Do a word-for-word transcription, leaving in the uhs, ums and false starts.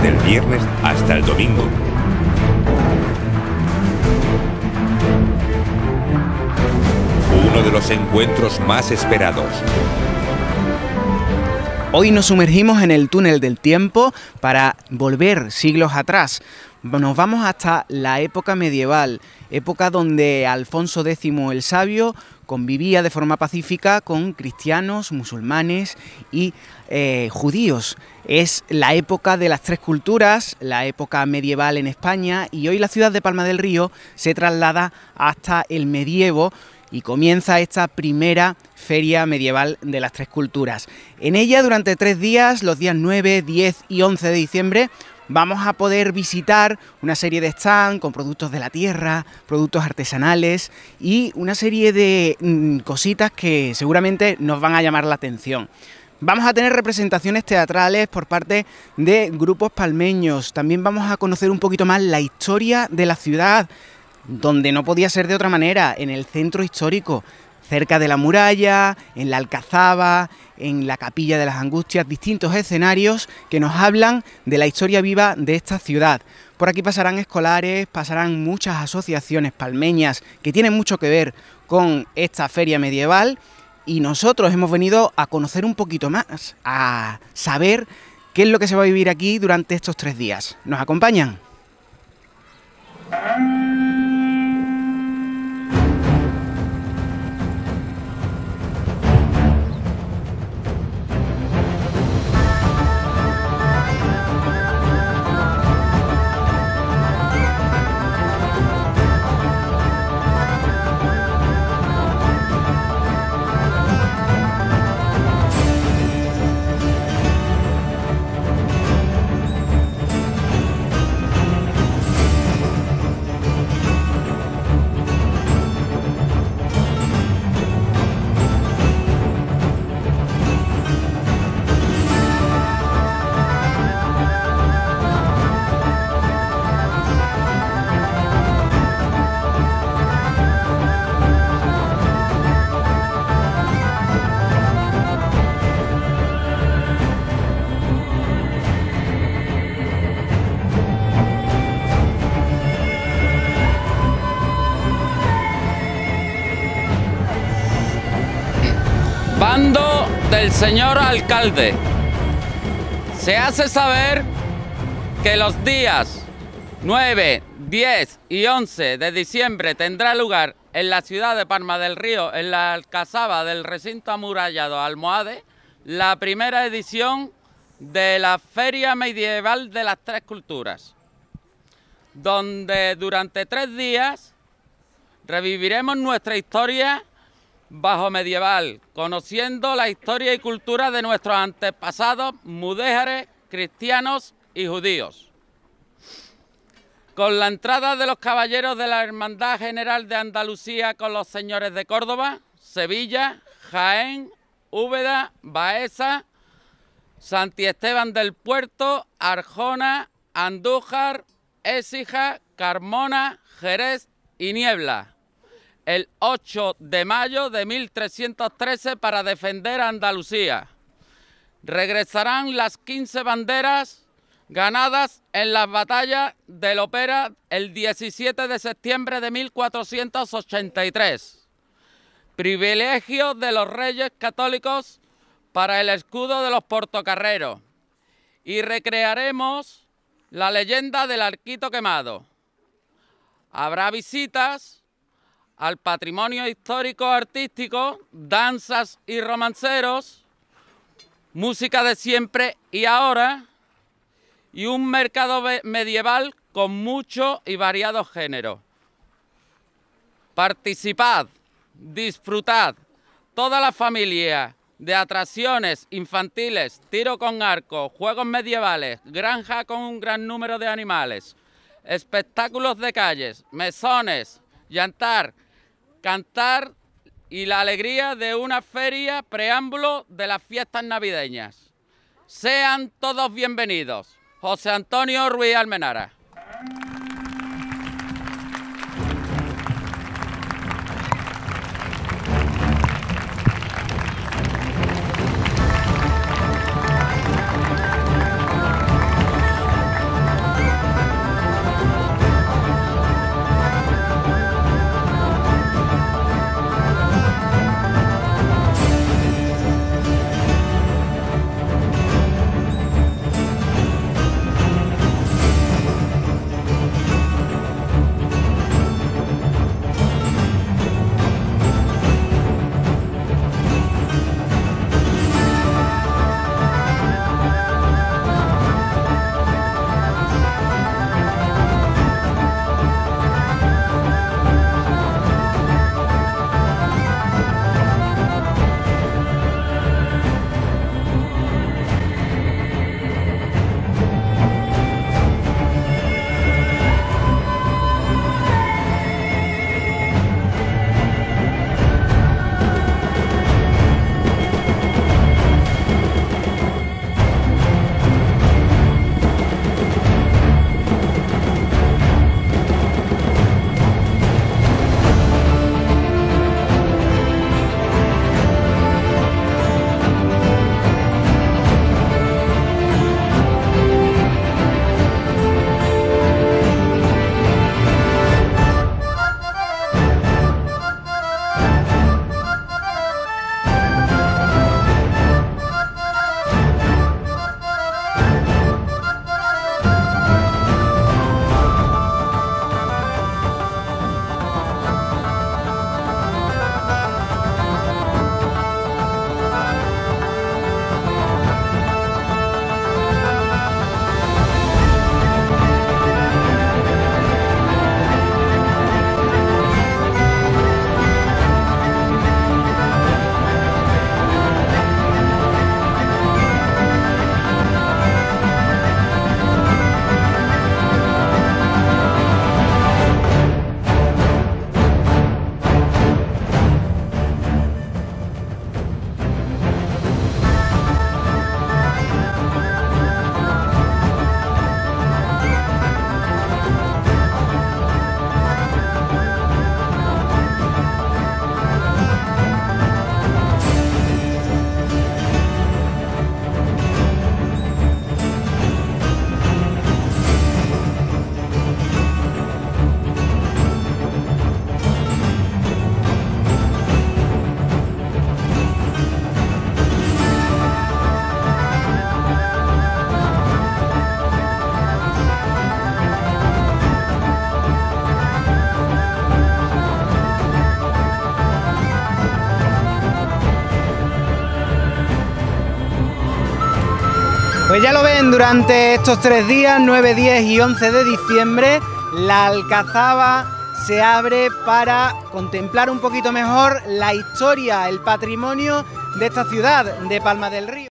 desde el viernes hasta el domingo. Uno de los encuentros más esperados. Hoy nos sumergimos en el túnel del tiempo para volver siglos atrás. Nos vamos hasta la época medieval, época donde Alfonso décimo el Sabio convivía de forma pacífica con cristianos, musulmanes y eh, judíos. Es la época de las tres culturas, la época medieval en España, y hoy la ciudad de Palma del Río se traslada hasta el medievo y comienza esta primera feria medieval de las tres culturas. En ella, durante tres días, los días nueve, diez y once de diciembre, vamos a poder visitar una serie de stands con productos de la tierra, productos artesanales y una serie de mmm, cositas que seguramente nos van a llamar la atención. Vamos a tener representaciones teatrales por parte de grupos palmeños. También vamos a conocer un poquito más la historia de la ciudad, donde no podía ser de otra manera, en el centro histórico, cerca de la muralla, en la Alcazaba, en la Capilla de las Angustias, distintos escenarios que nos hablan de la historia viva de esta ciudad. Por aquí pasarán escolares, pasarán muchas asociaciones palmeñas que tienen mucho que ver con esta feria medieval, y nosotros hemos venido a conocer un poquito más, a saber qué es lo que se va a vivir aquí durante estos tres días. ¿Nos acompañan? Bando del señor alcalde. Se hace saber que los días nueve, diez y once de diciembre tendrá lugar en la ciudad de Palma del Río, en la Alcazaba del recinto amurallado Almohade, la primera edición de la Feria Medieval de las Tres Culturas, donde durante tres días reviviremos nuestra historia bajo medieval, conociendo la historia y cultura de nuestros antepasados mudéjares, cristianos y judíos. Con la entrada de los caballeros de la Hermandad General de Andalucía con los señores de Córdoba, Sevilla, Jaén, Úbeda, Baeza, Santi Esteban del Puerto, Arjona, Andújar, Écija, Carmona, Jerez y Niebla, el ocho de mayo de mil trescientos trece, para defender a Andalucía. Regresarán las quince banderas ganadas en las batallas de Lopera el diecisiete de septiembre de mil cuatrocientos ochenta y tres. Privilegio de los Reyes Católicos para el escudo de los portocarreros. Y recrearemos la leyenda del Arquito Quemado. Habrá visitas al patrimonio histórico artístico, danzas y romanceros, música de siempre y ahora, y un mercado medieval con mucho y variados géneros. Participad, disfrutad, toda la familia, de atracciones infantiles, tiro con arco, juegos medievales, granja con un gran número de animales, espectáculos de calles, mesones, llantar, cantar y la alegría de una feria preámbulo de las fiestas navideñas. Sean todos bienvenidos. José Antonio Ruiz Almenara. Pues ya lo ven, durante estos tres días, nueve, diez y once de diciembre, la Alcazaba se abre para contemplar un poquito mejor la historia, el patrimonio de esta ciudad de Palma del Río.